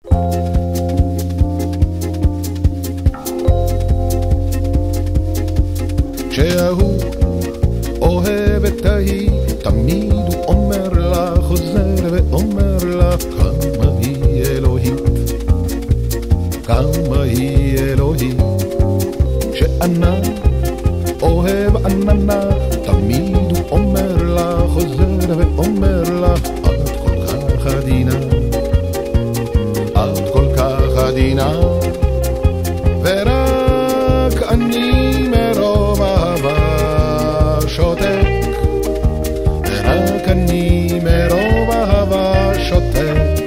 שההוא אוהב את ההיא, תמיד הוא אומר לה, חוזר ואומר לה, כמה היא אלוהית, כמה היא אלוהית. שענן אוהב עננה, תמיד הוא אומר לה, חוזר ואומר לה, את כל כך עדינה, את כל כך עדינה. ורק אני מרוב אהבה שותק, ורק אני מרוב אהבה שותק,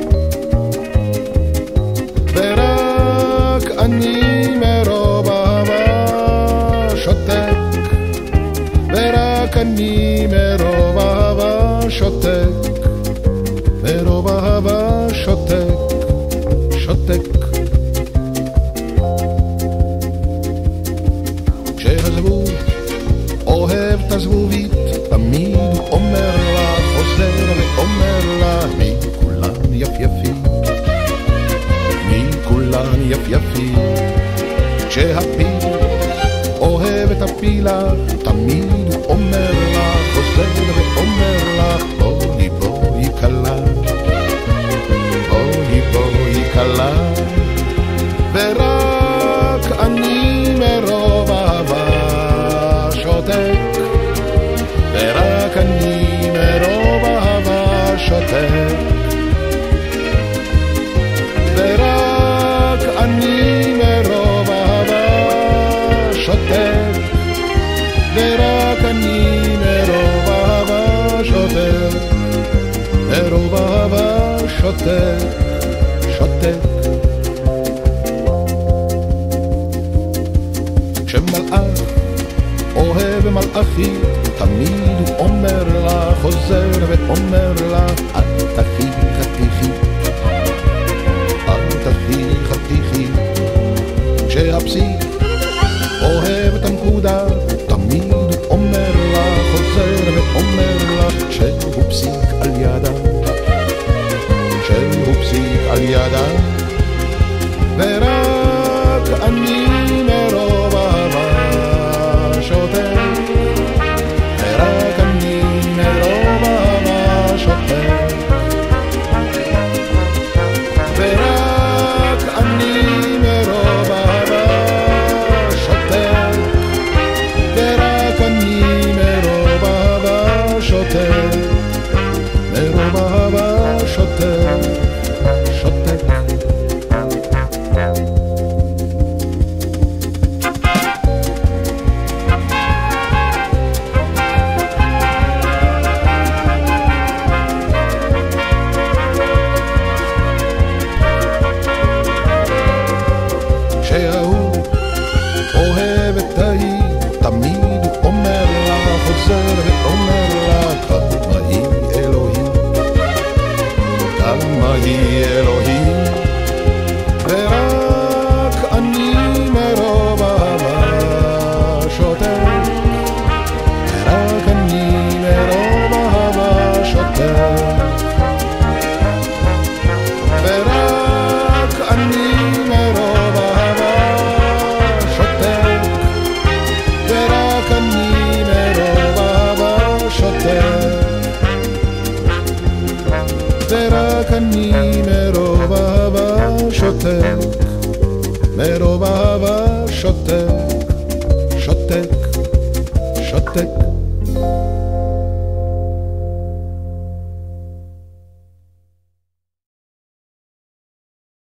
ורק אני מרוב אהבה שותק, ורק אני מרוב אהבה שותק, מרוב אהבה שותק, שותק. כשהזבוב אוהב את הזבובית, תמיד הוא אומר לה, חוזר ואומר לה, מכולן יפייפים, מכולן יפייפים. כשהפיל אוהב את הפילה, תמיד הוא אומר לה, חוזר ואומר לה, בואי בואי קלה, בואי בואי קלה. ורק אני מרוב אהבה שותק, ורק אני מרוב אהבה שותק, ורק אני מרוב אהבה שותק, ורק אני מרוב אהבה שותק, מרוב אהבה שותק, שותק. כשמלאך אוהב מלאכית, תמיד הוא אומר לה, חוזר ואומר לה, אל תחי חתיכי, אל תחי חתיכי. כשהפסיק אוהב את הנקודה, תמיד הוא אומר לה, חוזר ואומר לה, שהוא פסיק על ידה, שהוא פסיק על ידה. ורק אני מרוב אהבה שותק, ורק אני מרוב אהבה שותק, ורק אני מרוב אהבה שותק, ורק אני מרוב אהבה שותק, מרוב אהבה שותק, שותק. שההוא אוהב את ההיא, תמיד הוא אומר לה, חוזר ואומר לה, כמה היא אלוהים, כמה היא אלוהים. ורק אני מרוב אהבה שותק, ורק אני מרוב אהבה שותק, ורק אני מרוב אהבה שותק, ורק אני מרוב אהבה שותק, ורק אני מרוב אהבה שותק, מרוב אהבה שותק, שותק, שותק.